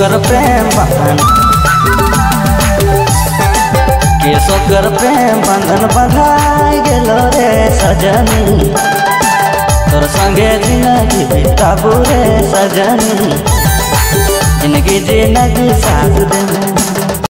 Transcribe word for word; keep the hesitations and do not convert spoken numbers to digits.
सोकर प्रेम बंधन के सोकर प्रेम बंधन बंधाई गेलो रे सजनी तोर संगे जिंदगी बिताबू रे सजनी जिंदगी जिंदगी साथ दे।